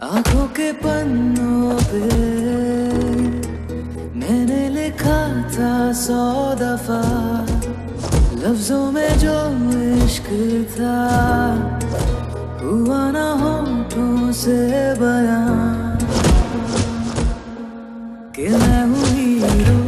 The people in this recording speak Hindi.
आंखों के पन्नों पे मैंने लिखा था 100 दफा, लफ्जों में जो इश्क था हुआ ना होठों से बयां कि मैं हूँ हीरो।